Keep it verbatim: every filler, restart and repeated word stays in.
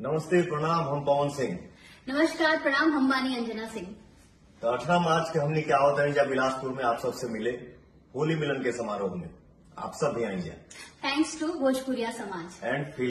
नमस्ते, प्रणाम। हम पवन सिंह। नमस्कार, प्रणाम। हम बानी अंजना सिंह। तो अठारह मार्च के हमने क्या होता है जब बिलासपुर में आप सबसे मिले होली मिलन के समारोह में आप सब भी आएंगे। थैंक्स टू भोजपुरिया समाज एंड